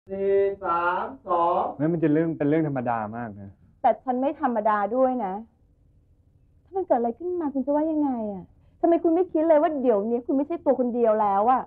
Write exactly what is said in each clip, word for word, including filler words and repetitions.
สี่สามสองนั่นมันจะเรื่องเป็นเรื่องธรรมดามากนะแต่ฉันไม่ธรรมดาด้วยนะถ้ามันเกิดอะไรขึ้นมาคุณจะว่ายังไงอ่ะทำไมคุณไม่คิดเลยว่าเดี๋ยวนี้คุณไม่ใช่ตัวคนเดียวแล้วอ่ะ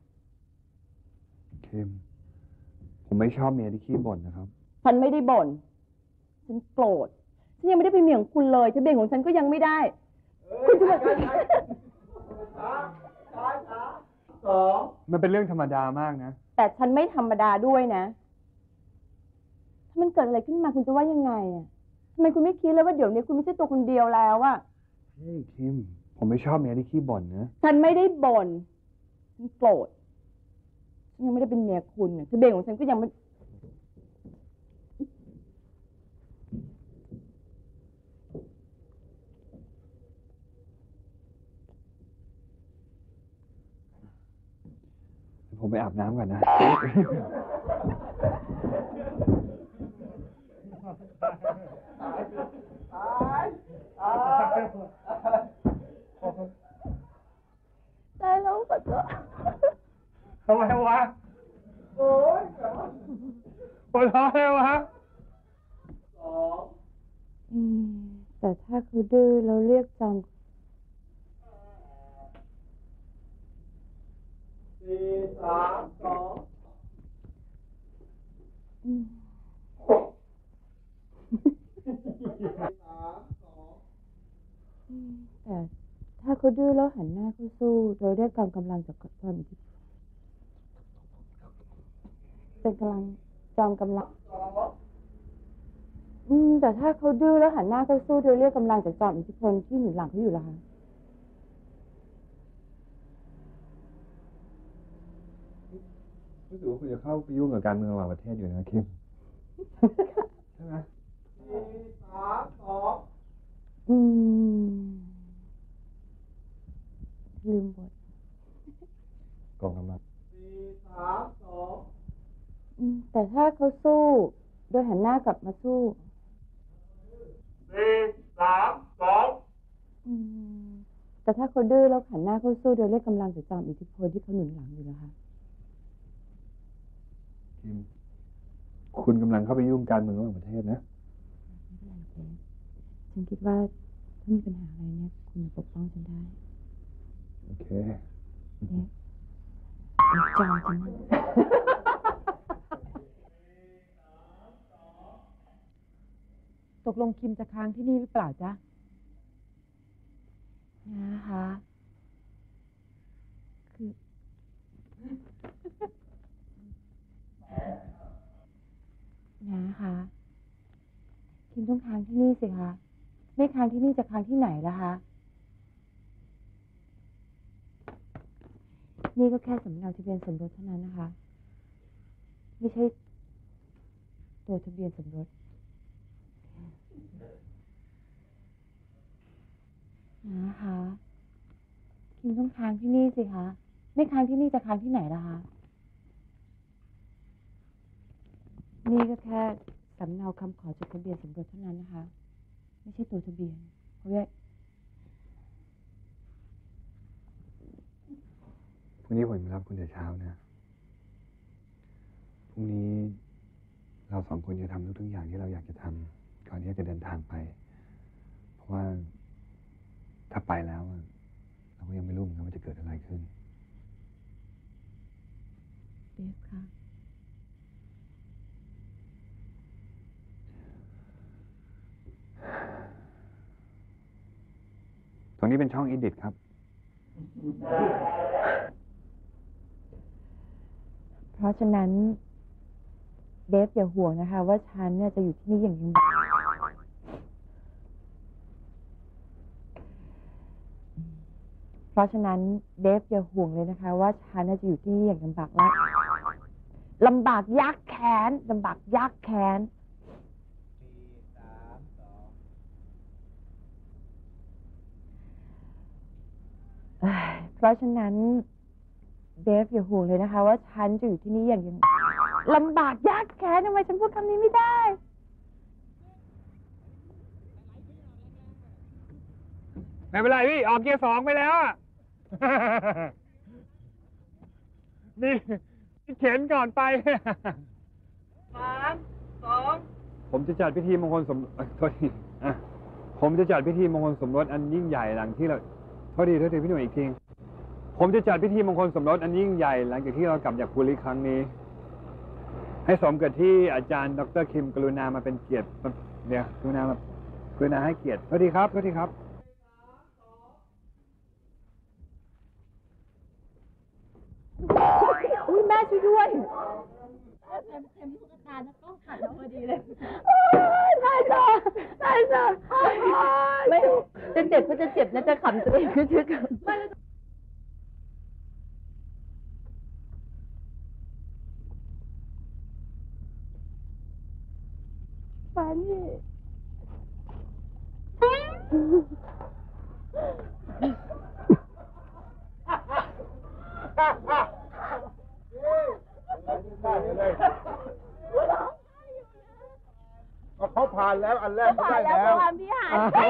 คิมผมไม่ชอบเมียที่ขี้บ่นนะครับฉันไม่ได้บ่นฉันโกรธฉันยังไม่ได้เป็นเมียของคุณเลยทะเบียนของฉันก็ยังไม่ได้คุณจะมาสองมันเป็นเรื่องธรรมดามากนะแต่ฉันไม่ธรรมดาด้วยนะถ้ามันเกิดอะไรขึ้นมาคุณจะว่ายังไงอ่ะทำไมคุณไม่คิดเลยว่าเดี๋ยวนี้คุณไม่ใช่ตัวคนเดียวแล้วอ่ะเฮ้ยคิมผมไม่ชอบเมียที่ขี้บ่นนะฉันไม่ได้บ่นฉันโกรธฉันยังไม่ได้เป็นเมียคุณทะเบียนของฉันก็ยังไม่ผมไปอาบน้ำก่อนนะตายแล้วปัสสาวะทำไมวะโอ้ยปวดท้องเลยวะสองอืมแต่ถ้าเขาดื้อเราเรียกจอมสี่สามสองอืมแต่ถ้าเขาดื้อแล้วหันหน้าเข้าสู้โดยได้กองกำลังจากความอิทธิพลเป็นกำลังจอมกำลังอืมแต่ถ้าเขาดื้อแล้วหันหน้าเข้าสู้โดยเรียกกำลังจากจอมอิทธิพลที่หนุนหลังเขาอยู่ล่ะคะรู้สึกว่าคุณจะเข้าไปยุ่งกับการเมืองระหว่างประเทศอยู่นะคิมใช่ไหมสี่สามสองอืมลืมบทกองกำลังสี่สามสองอืมแต่ถ้าเขาสู้โดยหันหน้ากลับมาสู้สี่สามสองอืมแต่ถ้าเขาดื้อแล้วหันหน้าเข้าสู้โดยเรียกกำลังจากจอมอิทธิพลที่เขาหนุนหลังอยู่นะคะคิมคุณกำลังเข้าไปยุ่งการเมืองระหว่างประเทศนะไม่เป็นไรเจ๊ฉันคิดว่าถ้ามีปัญหาอะไรเนี่ยคุณปกป้องฉันได้โอเคเจ๊จอมฉันตกลงคิมจะค้างที่นี่หรือเปล่าจ๊ะนะคะคือนะคะคิมต้องค้างที่นี่สิคะไม่ค้างที่นี่จะค้างที่ไหนล่ะคะนี่ก็แค่สำเนาทะเบียนสมรสเท่านั้นนะคะไม่ใช่ตัวทะเบียนสมรสนะคะคิมต้องค้างที่นี่สิคะไม่ค้างที่นี่จะค้างที่ไหนล่ะคะนี่ก็แค่สำเนาคำขอจดทะเบียนสมรสเท่านั้นนะคะไม่ใช่ตัวทะเบียนเพราะว่าพรุ่งนี้ผมรับคุณแต่เช้านะพรุ่งนี้เราสองคนจะทำทุกๆอย่างที่เราอยากจะทำก่อนที่จะเดินทางไปเพราะว่าถ้าไปแล้วเราก็ยังไม่รู้เหมือนกันว่าจะเกิดอะไรขึ้นเบฟค่ะตรงนี้เป็นช่องอีดิทครับเพราะฉะนั้นเบฟอย่าห่วงนะคะว่าฉันเนี่ยจะอยู่ที่นี่อย่างลำบากเพราะฉะนั้นเบฟอย่าห่วงเลยนะคะว่าฉันจะอยู่ที่นี่อย่างลำบากและลำบากยากแค้นลำบากยากแค้นเพราะฉะนั้นเบฟอย่าห่วงเลยนะคะว่าฉันจะอยู่ที่นี่อย่างยังลำบากยากแค้นทำไมฉันพูดคำนี้ไม่ได้ไม่เป็นไรพี่ออกเกียร์สองไปแล้วอ่ะ นี่เข็นก่อนไปสามสองผมจะจัดพิธีมงคลสมเอ้ยโทษทีอ่ะผมจะจัดพิธีมงคลสมรสอันยิ่งใหญ่หลังที่เราโทษทีโทษทีพี่หนุ่ยอีกทีผมจะจัดพิธีมงคลสมรสอันยิ่งใหญ่หลังจากที่เรากลับจากภูริครั้งนี้ ให้สมกับที่อาจารย์ดรคิมกรุณามาเป็นเกียรติเดี๋ยวกรุณามากรุณาให้เกียรติโทษทีครับโทษทีครับอุ้ยแม่ช่วยด้วยเต็มเต็มลูกตาแล้วก็ขัดเราพอดีเลยตายจ้ะตายจ้ะไม่จะเจ็บก็จะเจ็บนะจะขำตัวเองก็จะขำปานี่เขาผ่านแล้วอันแรกก็ได้แล้วความพิหาร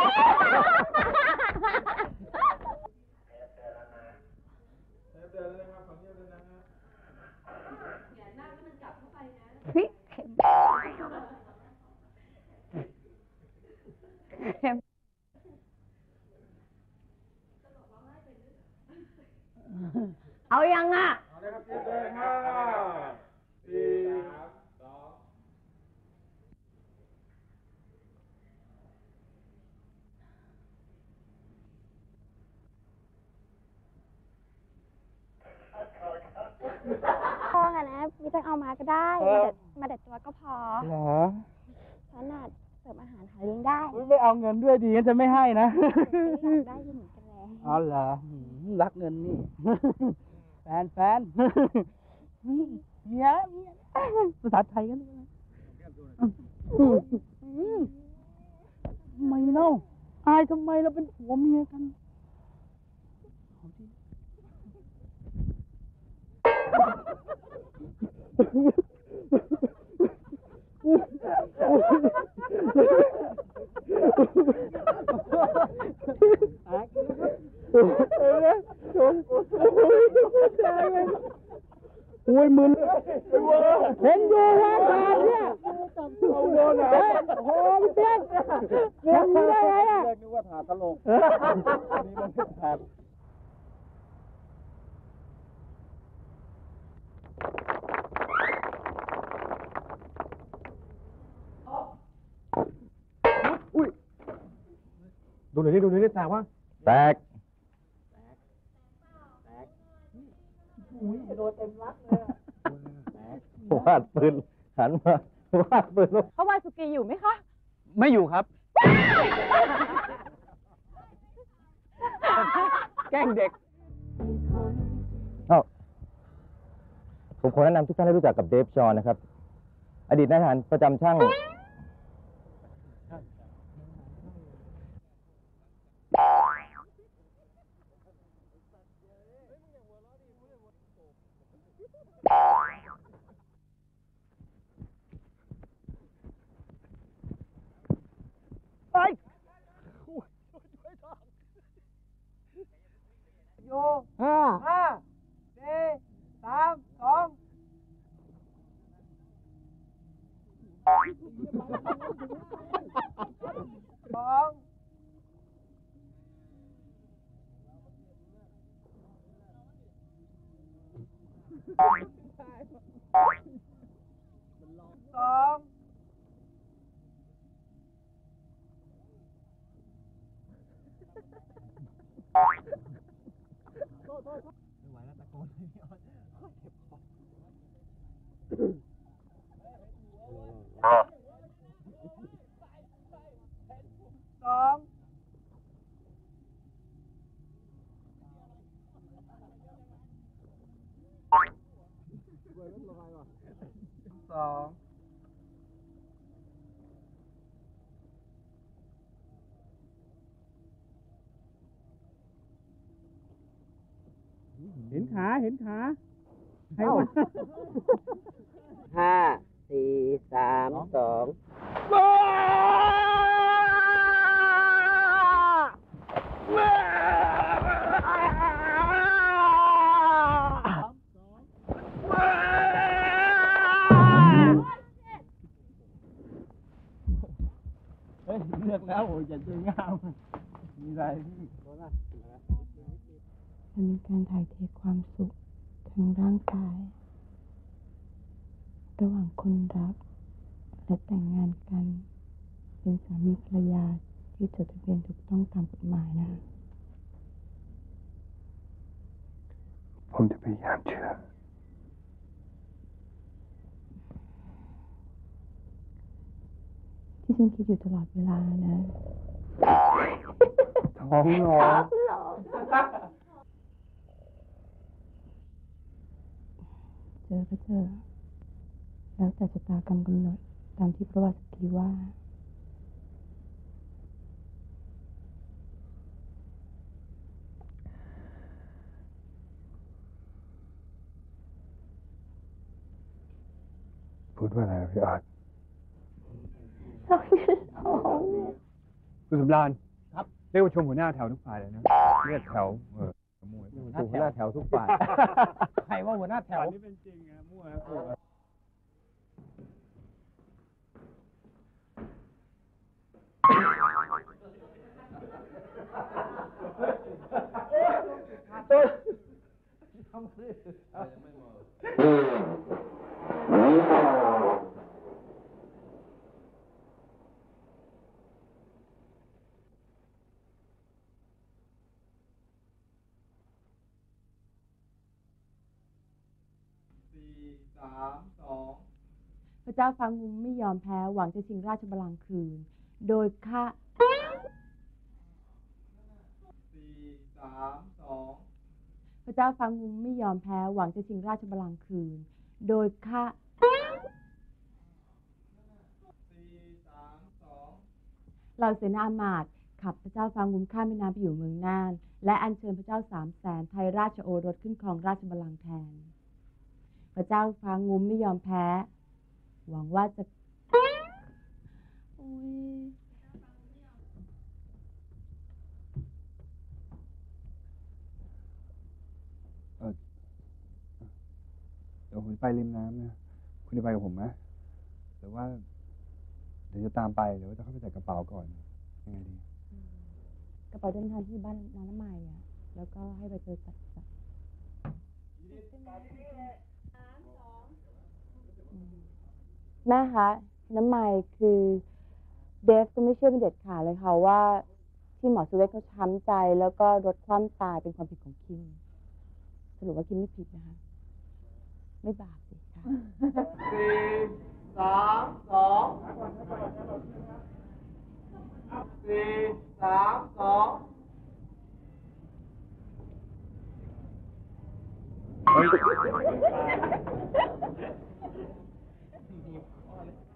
พริกเข็มเข็มเอายังอ่ะเอาเลยครับเจ๊เลยห้าสี่สามสองพอกันนะไม่ต้องเอามาก็ได้ มาเด็ดมาเด็ดตัวก็พอเหรอฉันน่ะเสิร์ฟอาหารหาเลี้ยงได้ไม่เอาเงินด้วยดีงั้นจะไม่ให้นะอยากได้ยินเหมือนกันแล้วอ๋อเหรอหืมรักเงินนี่ แฟนแฟนเมียเมียภาษาไทยกันเลยทำไมเล่าอายทำไมเราเป็นผัวเมียกันโอ้ยมึนเห็นอยู่ว่าขาดเนี่ยเอาโดนอ่ะโอ้ยเจ๊กเงินมีได้ไงอ่ะนึกว่าถาตลกอันนี้มันถาดอุ้ยดูหน่อยดิดูหน่อยดิแตกวะแตกวาดปืนหันมาวาดปืนเขาวาสุกีอยู่ไหมคะไม่อยู่ครับ แกล้งเด็กผมขอแนะนำทุกท่านให้รู้จักกับเดฟชอนนะครับ อดีตนายทหารประจำช่างโยห้าห้าสี่สามสองสองสองสองสองเห็นขาเห็นขาใครวะห้าสี่สามสองลือกแล้วโอ้ยจะสวยงามมีอะไรพี่มันเป็นการถ่ายเทความสุขทางร่างกาย ระหว่างคนรัก และแต่งงานกัน เป็นสามีภรรยาที่จดทะเบียนถูกต้องตามกฎหมายนะผมจะพยายามเชื่อที่ฉันคิดอยู่ตลอดเวลานะท้องร้องเจอก็เจอ แล้วแต่ชะตากรรมกำหนดตามที่พระวาสกีว่าพูดว่าอะไรพี่อาร์ตเราจะท้องคุณสำราญครับเรียกว่าชมหัวหน้าแถวทุกฝ่ายเลยนะเรียกแถวเออมั่วหัวหน้าแถวทุกฝ่าย ใครว่าหัวหน้าแถวนี่เป็นจริงไงมั่วนะครูสามสองพระเจ้าฟางุมไม่ยอมแพ้หวังจะชิงราชบัลลังก์คืน โดยฆ่าสี่สามสองพระเจ้าฟางุมไม่ยอมแพ้หวังจะชิงราชบัลลังก์คืน โดยฆ่าสี่สามสองเหล่าเสนาอมาตย์ขับพระเจ้าฟางุมข้ามแม่น้ำไปอยู่เมืองน่าน และอัญเชิญพระเจ้าสามแสนไทยราชโอรสขึ้นครองราชบัลลังก์แทน พระเจ้าฟางุมไม่ยอมแพ้ หวังว่าจะโอ้ยเออเดี๋ยวผมไปริมน้ำนะคุณจะไปกับผมไหมหรือว่า เดี๋ยวจะตามไปหรือว่าจะเข้าไปจัดกระเป๋าก่อนยังไงดีกระเป๋าเดินทางที่บ้านน้าน้ำใหม่อ่ะ แล้วก็ให้ไปเจอจัดจัดแม่คะน้ำใหม่คือเดฟก็ไม่เชื่อเป็นเด็ดขาดเลยค่ะว่า ที่หมอสุเวทเขาช้ำใจ แล้วก็รถคว่ำตายเป็นความผิดของคิมสรุปว่าคิมไม่ผิดนะคะ ไม่บาปสิค่ะสี่สามสองสี่สามสองเฮ้ย